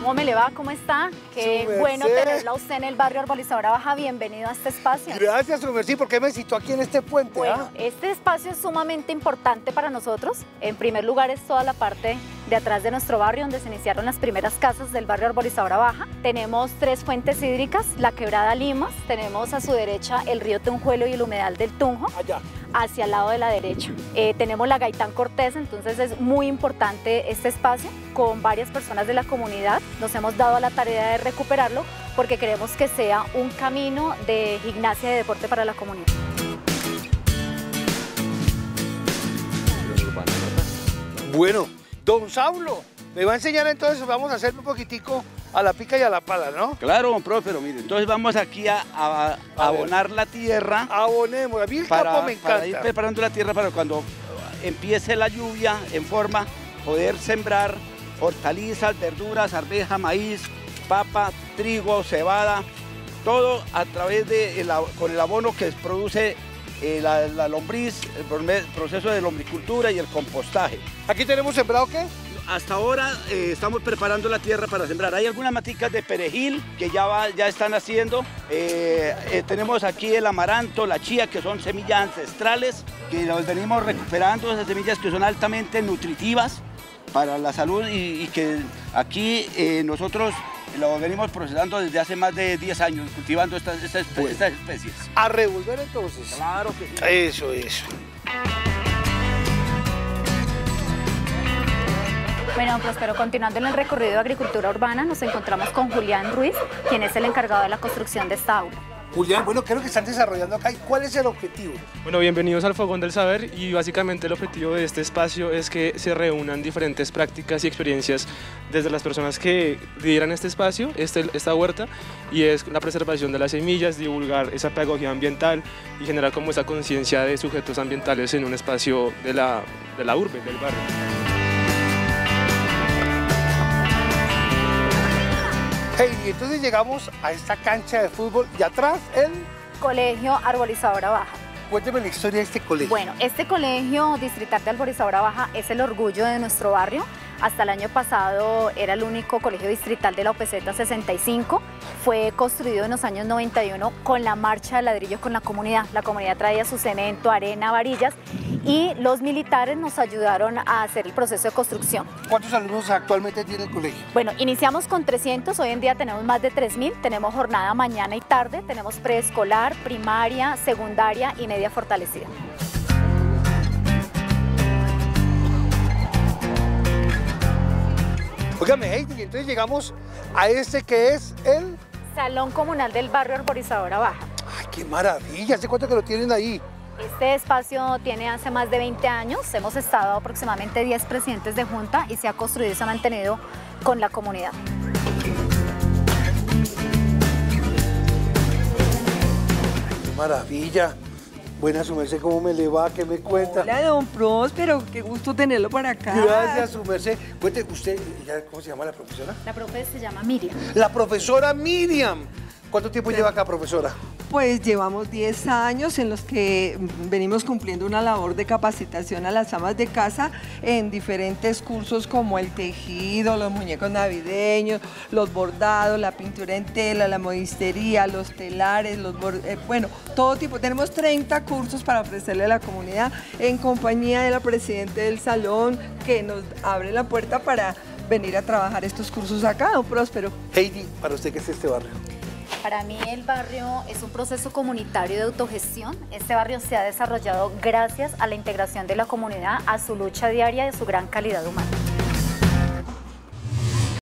¿Cómo me le va? ¿Cómo está? Qué bueno tenerla a usted en el barrio Arbolizadora Baja. Bienvenido a este espacio. Gracias, su merced. ¿Por qué me citó aquí en este puente? Bueno, este espacio es sumamente importante para nosotros. En primer lugar es toda la parte de atrás de nuestro barrio, donde se iniciaron las primeras casas del barrio Arbolizadora Baja. Tenemos 3 fuentes hídricas, la quebrada Limas, tenemos a su derecha el río Tunjuelo y el humedal del Tunjo. Allá. Hacia el lado de la derecha. Tenemos la Gaitán Cortés, entonces es muy importante este espacio. Con varias personas de la comunidad nos hemos dado a la tarea de recuperarlo porque queremos que sea un camino de gimnasia y de deporte para la comunidad. Bueno, don Saulo, me va a enseñar entonces, vamos a hacer un poquitico a la pica y a la pala, ¿no? Claro, don profe, pero mire, entonces vamos aquí a abonar la tierra. Abonemos, a mí el campo me encanta. Para ir preparando la tierra para cuando empiece la lluvia en forma, poder sembrar hortalizas, verduras, arveja, maíz, papa, trigo, cebada, todo a través de con el abono que produce la lombriz, el proceso de lombricultura y el compostaje. ¿Aquí tenemos sembrado qué? Hasta ahora estamos preparando la tierra para sembrar. Hay algunas maticas de perejil que ya están haciendo. Tenemos aquí el amaranto, la chía, que son semillas ancestrales, que los venimos recuperando, esas semillas que son altamente nutritivas para la salud y que aquí nosotros lo venimos procesando desde hace más de 10 años, cultivando estas especies. A revolver entonces. Claro que sí. Eso. Bueno, pero continuando en el recorrido de agricultura urbana, nos encontramos con Julián Ruiz, quien es el encargado de la construcción de esta aula. Julián, bueno, ¿qué es lo que están desarrollando acá y cuál es el objetivo? Bueno, bienvenidos al Fogón del Saber y básicamente el objetivo de este espacio es que se reúnan diferentes prácticas y experiencias desde las personas que lideran este espacio, esta huerta, y es la preservación de las semillas, divulgar esa pedagogía ambiental y generar como esa conciencia de sujetos ambientales en un espacio de la urbe, del barrio. Hey, y entonces llegamos a esta cancha de fútbol y atrás el Colegio Arbolizadora Baja. Cuénteme la historia de este colegio. Bueno, este colegio distrital de Arbolizadora Baja es el orgullo de nuestro barrio. Hasta el año pasado era el único colegio distrital de la OPZ 65. Fue construido en los años 91 con la marcha de ladrillo con la comunidad. La comunidad traía su cemento, arena, varillas y los militares nos ayudaron a hacer el proceso de construcción. ¿Cuántos alumnos actualmente tiene el colegio? Bueno, iniciamos con 300, hoy en día tenemos más de 3000. Tenemos jornada mañana y tarde, tenemos preescolar, primaria, secundaria y media fortalecida. Óigame, Heidi, entonces llegamos a este que es el Salón Comunal del Barrio Arbolizadora Baja. ¡Ay, qué maravilla! ¿Hace cuánto que lo tienen ahí? Este espacio tiene hace más de 20 años. Hemos estado aproximadamente 10 presidentes de junta y se ha construido y se ha mantenido con la comunidad. ¡Qué maravilla! Buenas, su merced, ¿cómo me le va? ¿Qué me cuenta? Hola, don Próspero, qué gusto tenerlo por acá. Gracias, su merced. Cuente usted, ¿cómo se llama la profesora? La profe se llama Miriam. La profesora Miriam. ¿Cuánto tiempo lleva acá, profesora? Pues llevamos 10 años en los que venimos cumpliendo una labor de capacitación a las amas de casa en diferentes cursos como el tejido, los muñecos navideños, los bordados, la pintura en tela, la modistería, los telares, bueno, todo tipo. Tenemos 30 cursos para ofrecerle a la comunidad en compañía de la presidenta del salón que nos abre la puerta para venir a trabajar estos cursos acá, don Próspero. Heidi, ¿para usted qué es este barrio? Para mí el barrio es un proceso comunitario de autogestión. Este barrio se ha desarrollado gracias a la integración de la comunidad, a su lucha diaria y a su gran calidad humana.